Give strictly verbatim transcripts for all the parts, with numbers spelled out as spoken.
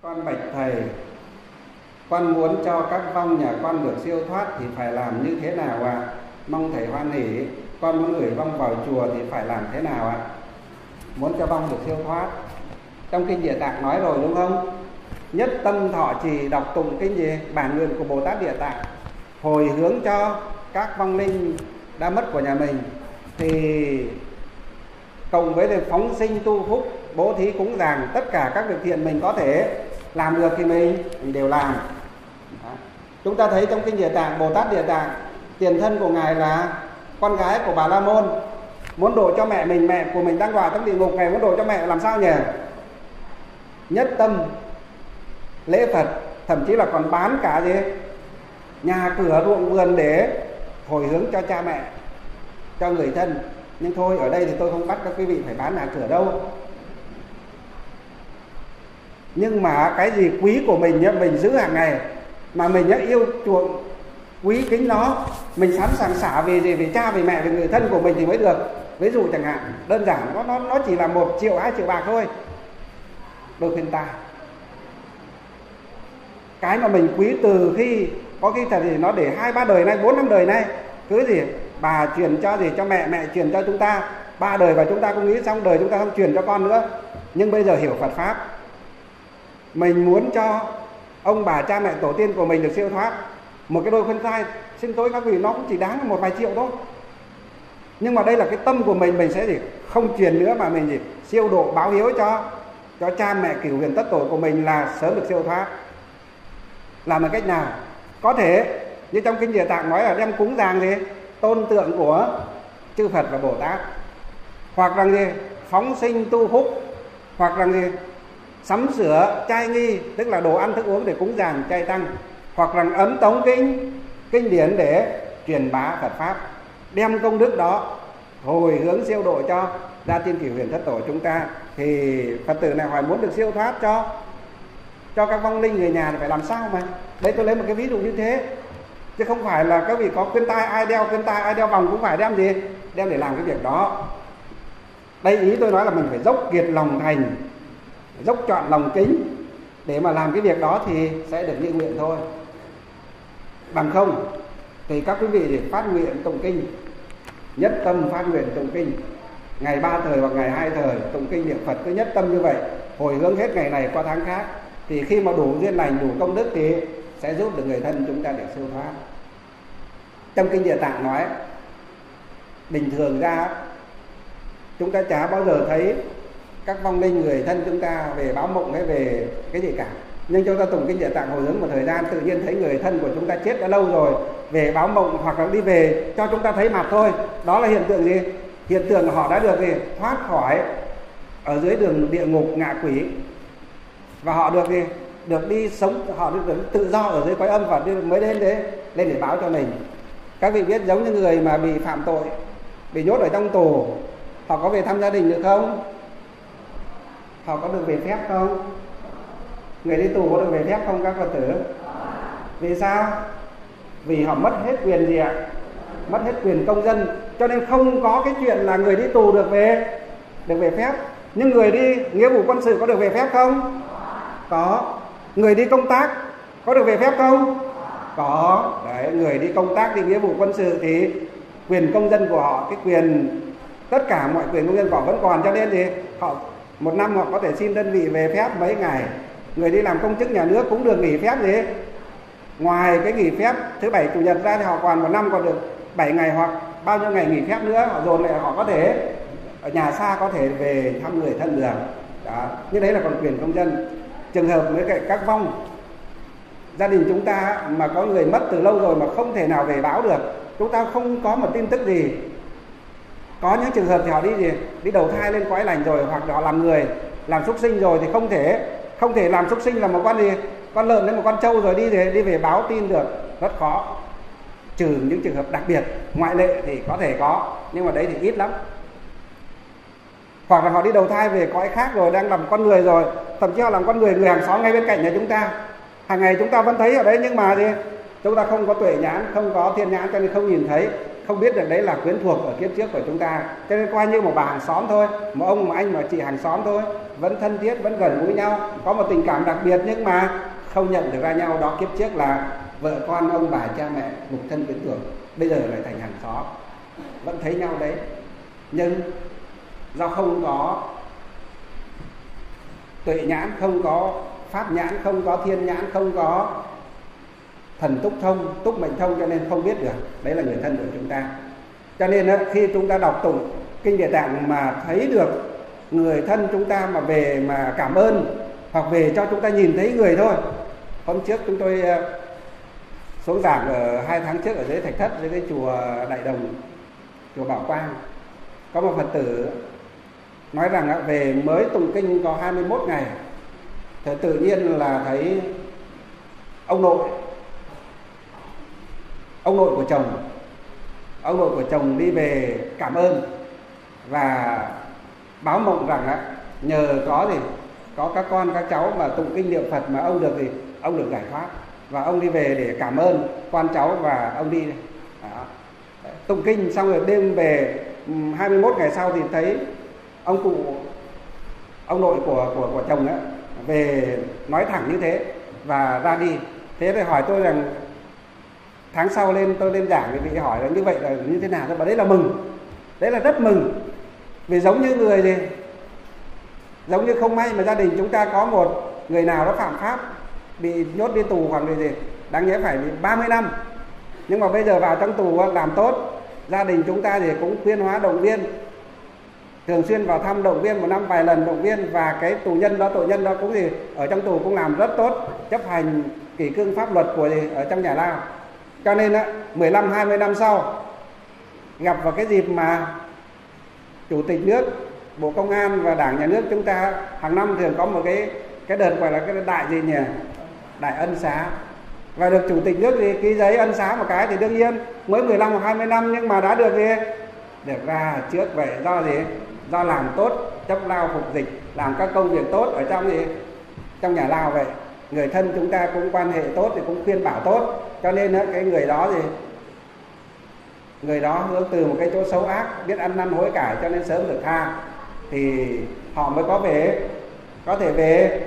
Con bạch thầy, con muốn cho các vong nhà con được siêu thoát thì phải làm như thế nào ạ? À? Mong thầy hoan hỷ. Con muốn gửi vong vào chùa thì phải làm thế nào ạ? À? Muốn cho vong được siêu thoát, trong kinh Địa Tạng nói rồi đúng không? Nhất tâm thọ trì đọc tụng kinh gì? Bản nguyện của Bồ Tát Địa Tạng, hồi hướng cho các vong linh đã mất của nhà mình, thì cộng với việc phóng sinh tu phúc, bố thí cúng dường, tất cả các việc thiện mình có thể làm được thì mình, mình đều làm. Đó. Chúng ta thấy trong kinh Địa Tạng, Bồ Tát Địa Tạng, tiền thân của ngài là con gái của Bà La Môn, muốn độ cho mẹ mình, mẹ của mình đang đọa trong địa ngục, ngài muốn độ cho mẹ làm sao nhỉ? Nhất tâm lễ Phật, thậm chí là còn bán cả gì? Nhà cửa ruộng vườn để hồi hướng cho cha mẹ, cho người thân. Nhưng thôi, ở đây thì tôi không bắt các quý vị phải bán nhà cửa đâu. Nhưng mà cái gì quý của mình nhá, mình giữ hàng ngày, mà mình nhá, yêu chuộng, quý kính nó, mình sẵn sàng xả vì gì? Vì cha, vì mẹ, vì người thân của mình thì mới được. Ví dụ chẳng hạn, đơn giản, nó, nó, nó chỉ là một triệu, hai triệu bạc thôi, đôi khuyên tai. Cái mà mình quý từ khi, có khi thật thì nó để hai ba đời nay, bốn năm đời nay, cứ gì? Bà truyền cho gì cho mẹ, mẹ truyền cho chúng ta, ba đời và chúng ta cũng nghĩ xong đời chúng ta không truyền cho con nữa. Nhưng bây giờ hiểu Phật Pháp, mình muốn cho ông bà cha mẹ tổ tiên của mình được siêu thoát, một cái đôi khuyên tai, xin lỗi các vị, nó cũng chỉ đáng một vài triệu thôi. Nhưng mà đây là cái tâm của mình, mình sẽ gì? Không truyền nữa mà mình gì? Siêu độ báo hiếu cho cho cha mẹ cửu huyền tất tổ của mình là sớm được siêu thoát. Làm bằng cách nào? Có thể như trong kinh Địa Tạng nói là đem cúng dường gì? Tôn tượng của chư Phật và Bồ Tát, hoặc rằng gì? Phóng sinh tu phúc, hoặc rằng gì? Sắm sửa trai nghi, tức là đồ ăn thức uống để cúng dường chay tăng, hoặc rằng ấn tống kinh kinh điển để truyền bá Phật Pháp, đem công đức đó hồi hướng siêu độ cho gia tiên cửu huyền thất tổ chúng ta. Thì Phật tử này hỏi muốn được siêu thoát cho cho các vong linh người nhà thì phải làm sao mà. Đây tôi lấy một cái ví dụ như thế, chứ không phải là các vị có khuyên tai, ai đeo khuyên tai, ai đeo vòng cũng phải đem gì? Đem để làm cái việc đó. Đây ý tôi nói là mình phải dốc kiệt lòng thành, dốc trọn lòng kính để mà làm cái việc đó thì sẽ được như nguyện thôi. Bằng không thì các quý vị để phát nguyện tụng kinh, nhất tâm phát nguyện tụng kinh, ngày ba thời hoặc ngày hai thời tụng kinh niệm Phật, cứ nhất tâm như vậy, hồi hướng hết ngày này qua tháng khác, thì khi mà đủ duyên lành, đủ công đức thì sẽ giúp được người thân chúng ta để siêu thoát. Trong kinh Địa Tạng nói, bình thường ra chúng ta chả bao giờ thấy các vong linh người thân chúng ta về báo mộng hay về cái gì cả. Nhưng chúng ta tụng kinh Địa Tạng hồi hướng một thời gian, tự nhiên thấy người thân của chúng ta chết đã lâu rồi về báo mộng, hoặc là đi về cho chúng ta thấy mặt thôi. Đó là hiện tượng gì? Hiện tượng họ đã được gì? Thoát khỏi ở dưới đường địa ngục ngạ quỷ, và họ được gì? Được đi sống, họ được, được tự do ở dưới cõi âm, và mới lên đấy lên để báo cho mình. Các vị biết giống như người mà bị phạm tội, bị nhốt ở trong tù, họ có về thăm gia đình được không? Họ có được về phép không? Người đi tù có được về phép không các Phật tử? Vì sao? Vì họ mất hết quyền gì ạ? Mất hết quyền công dân, cho nên không có cái chuyện là người đi tù được về được về phép. Nhưng người đi nghĩa vụ quân sự có được về phép không? Có. Người đi công tác có được về phép không? Có. Đấy, người đi công tác, đi nghĩa vụ quân sự thì quyền công dân của họ, cái quyền, tất cả mọi quyền công dân của họ vẫn còn, cho nên thì họ một năm họ có thể xin đơn vị về phép mấy ngày. Người đi làm công chức nhà nước cũng được nghỉ phép gì? Ngoài cái nghỉ phép thứ bảy chủ nhật ra thì họ còn một năm còn được bảy ngày hoặc bao nhiêu ngày nghỉ phép nữa, họ dồn lại họ có thể ở nhà xa có thể về thăm người thân được. Đó, như đấy là còn quyền công dân. Trường hợp với các vong gia đình chúng ta mà có người mất từ lâu rồi mà không thể nào về báo được, chúng ta không có một tin tức gì. Có những trường hợp thì họ đi gì? Đi đầu thai lên cõi lành rồi, hoặc họ làm người, làm súc sinh rồi thì không thể không thể làm súc sinh là một con gì? Con lợn lên một con trâu rồi đi về đi về báo tin được, rất khó. Trừ những trường hợp đặc biệt, ngoại lệ thì có thể có, nhưng mà đấy thì ít lắm. Hoặc là họ đi đầu thai về cõi khác rồi, đang làm con người rồi, thậm chí họ làm con người, người hàng xóm ngay bên cạnh nhà chúng ta, hàng ngày chúng ta vẫn thấy ở đấy, nhưng mà thì chúng ta không có tuệ nhãn, không có thiên nhãn, cho nên không nhìn thấy, không biết được đấy là quyến thuộc ở kiếp trước của chúng ta, cho nên coi như một bà hàng xóm thôi, một ông một anh mà chị hàng xóm thôi, vẫn thân thiết, vẫn gần gũi nhau, có một tình cảm đặc biệt, nhưng mà không nhận được ra nhau. Đó kiếp trước là vợ con, ông bà, cha mẹ, mục thân quyến thuộc, bây giờ lại thành hàng xóm, vẫn thấy nhau đấy, nhưng do không có tuệ nhãn, không có pháp nhãn, không có thiên nhãn, không có thần túc thông, túc mệnh thông, cho nên không biết được đấy là người thân của chúng ta. Cho nên khi chúng ta đọc tụng kinh Địa Tạng mà thấy được người thân chúng ta mà về mà cảm ơn, hoặc về cho chúng ta nhìn thấy người thôi. Hôm trước chúng tôi xuống giảng ở hai tháng trước ở dưới Thạch Thất, dưới cái chùa Đại Đồng, chùa Bảo Quang, có một Phật tử nói rằng về mới tụng kinh có hai mươi mốt ngày thì tự nhiên là thấy ông nội ông nội của chồng ông nội của chồng đi về cảm ơn và báo mộng rằng nhờ có gì có các con các cháu mà tụng kinh niệm Phật mà ông được gì ông được giải thoát, và ông đi về để cảm ơn con cháu và ông đi đó. Tụng kinh xong rồi đêm về hai mươi mốt ngày sau thì thấy ông cụ ông nội của của của chồng ấy về nói thẳng như thế và ra đi. Thế thì hỏi tôi rằng tháng sau lên tôi lên giảng thì vị hỏi là như vậy là như thế nào? Tôi bảo đấy là mừng, đấy là rất mừng, vì giống như người gì giống như không may mà gia đình chúng ta có một người nào đó phạm pháp, bị nhốt đi tù hoặc là gì đáng nhẽ phải bị ba mươi năm, nhưng mà bây giờ vào trong tù làm tốt, gia đình chúng ta thì cũng khuyên hóa động viên, thường xuyên vào thăm động viên, một năm vài lần động viên, và cái tù nhân đó, tội nhân đó cũng gì ở trong tù cũng làm rất tốt, chấp hành kỷ cương pháp luật của gì ở trong nhà lao. Cho nên á, mười lăm hai mươi năm sau gặp vào cái dịp mà Chủ tịch nước, Bộ Công an và Đảng Nhà nước chúng ta hàng năm thường có một cái cái đợt gọi là cái đại gì nhỉ? Đại ân xá. Và được Chủ tịch nước thì ký giấy ân xá một cái thì đương nhiên mới mười lăm hoặc hai mươi năm nhưng mà đã được gì? Được ra trước vậy, do gì? Do làm tốt chấp lao phục dịch, làm các công việc tốt ở trong gì? Trong nhà lao vậy. Người thân chúng ta cũng quan hệ tốt thì cũng khuyên bảo tốt, cho nên cái người đó gì người đó hướng từ một cái chỗ xấu ác, biết ăn năn hối cải cho nên sớm được tha, thì họ mới có về có thể về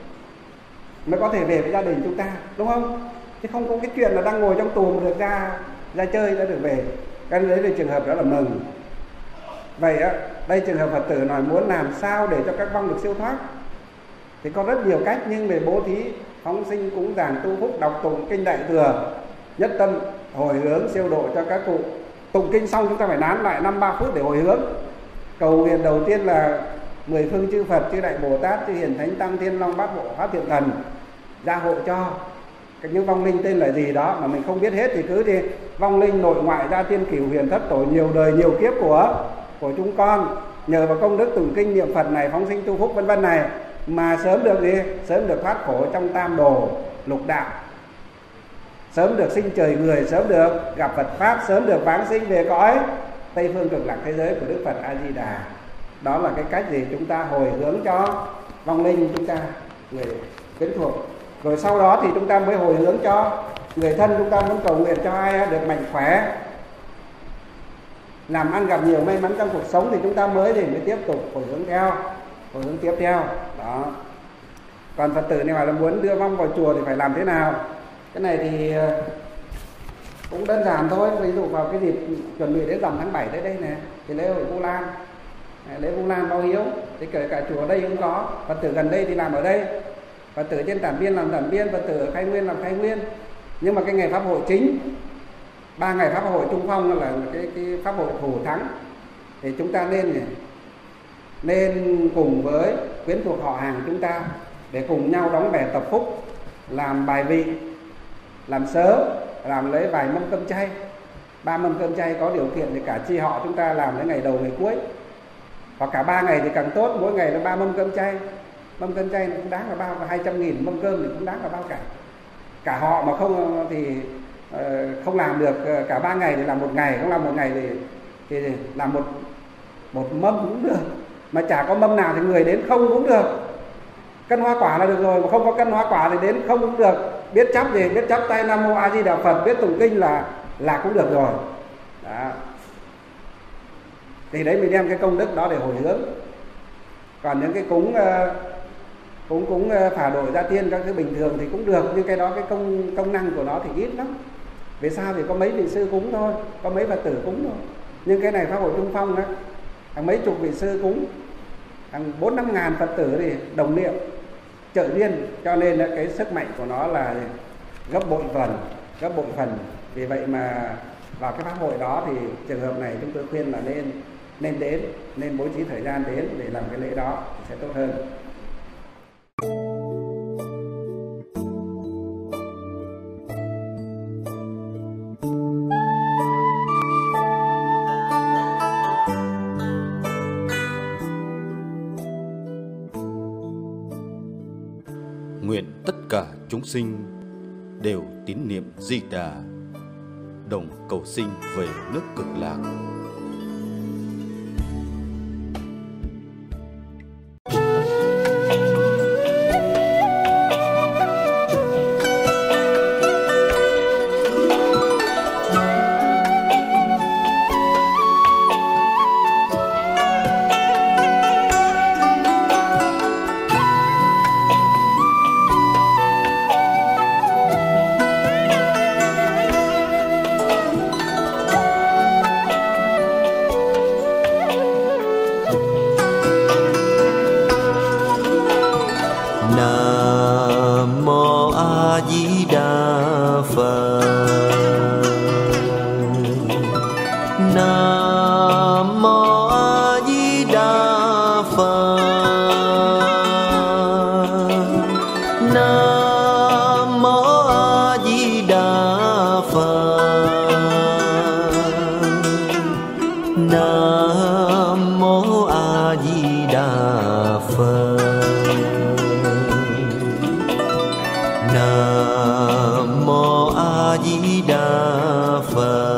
mới có thể về với gia đình chúng ta, đúng không? Chứ không có cái chuyện là đang ngồi trong tù mà được ra ra chơi đã được về. Cái đấy là trường hợp đó là mừng. Vậy á, đây trường hợp Phật tử nói muốn làm sao để cho các vong được siêu thoát thì có rất nhiều cách, nhưng về bố thí, phóng sinh, cúng dường, tu phúc, đọc tụng kinh Đại Thừa, nhất tâm hồi hướng siêu độ cho các cụ. Tụng kinh xong chúng ta phải nán lại năm ba phút để hồi hướng, cầu nguyện đầu tiên là mười phương chư Phật, chư Đại Bồ Tát, chư Hiền Thánh Tăng, Thiên Long Bát Bộ, Pháp Thiện Thần gia hộ cho những vong linh tên là gì đó mà mình không biết hết thì cứ đi vong linh nội ngoại gia tiên cửu huyền thất tổ nhiều đời nhiều kiếp của của chúng con, nhờ vào công đức tụng kinh niệm Phật này, phóng sinh tu phúc vân vân này mà sớm được gì sớm được thoát khổ trong tam đồ lục đạo, sớm được sinh trời người, sớm được gặp Phật pháp, sớm được vãng sinh về cõi Tây phương cực lạc thế giới của Đức Phật A Di Đà. Đó là cái cách gì chúng ta hồi hướng cho vong linh chúng ta, người quyến thuộc. Rồi sau đó thì chúng ta mới hồi hướng cho người thân chúng ta, muốn cầu nguyện cho ai được mạnh khỏe, làm ăn gặp nhiều may mắn trong cuộc sống thì chúng ta mới thì mới tiếp tục hồi hướng theo, hồi hướng tiếp theo. Đó. Còn Phật tử này mà là muốn đưa vong vào chùa thì phải làm thế nào? Cái này thì cũng đơn giản thôi. Ví dụ vào cái dịp chuẩn bị đến rằm tháng bảy tới đây này thì lễ hội Vu Lan, lễ Vu Lan báo hiếu thì kể cả chùa ở đây cũng có, Phật tử gần đây thì làm ở đây, Phật tử trên Tản Biên làm Tản Biên, Phật tử ở Khai Nguyên làm Khai Nguyên. Nhưng mà cái ngày pháp hội chính, ba ngày pháp hội Trung Phong là cái, cái pháp hội thủ thắng, thì chúng ta nên nên cùng với quyến thuộc họ hàng chúng ta để cùng nhau đóng bè tập phúc, làm bài vị, làm sớ, làm lấy vài mâm cơm chay, ba mâm cơm chay có điều kiện thì cả chi họ chúng ta làm đến ngày đầu ngày cuối, hoặc cả ba ngày thì càng tốt, mỗi ngày là ba mâm cơm chay. Mâm cơm chay cũng đáng là bao hai trăm nghìn, mâm cơm thì cũng đáng là bao cả. Cả họ mà không thì uh, không làm được cả ba ngày thì làm một ngày, không làm một ngày thì thì làm một một mâm cũng được, mà chả có mâm nào thì người đến không cũng được. Cân hoa quả là được rồi, mà không có cân hoa quả thì đến không cũng được. Biết chắp gì, biết chắp tay Nam Mô A Di Đà Phật, biết tụng kinh là là cũng được rồi. Đó. Thì đấy mình đem cái công đức đó để hồi hướng. Còn những cái cúng cúng cúng phả đổi gia tiên các thứ bình thường thì cũng được, nhưng cái đó cái công công năng của nó thì ít lắm. Vì sao? Thì có mấy vị sư cúng thôi, có mấy Phật tử cúng thôi. Nhưng cái này Pháp hội Trung Phong đó, hàng mấy chục vị sư cúng, hàng bốn năm ngàn Phật tử thì đồng niệm trợ duyên, cho nên là cái sức mạnh của nó là gấp bội phần, gấp bội phần. Vì vậy mà vào cái pháp hội đó thì trường hợp này chúng tôi khuyên là nên nên đến, nên bố trí thời gian đến để làm cái lễ đó sẽ tốt hơn. Nguyện tất cả chúng sinh đều tín niệm Di Đà, đồng cầu sinh về nước Cực Lạc. Nam Mô A Di Đà Phật. Nam Mô A Di Đà Phật. Nam Mô A Di Đà Phật. Nam Mô A Di Đà Phật. Nam Mô A Di Đà Phật.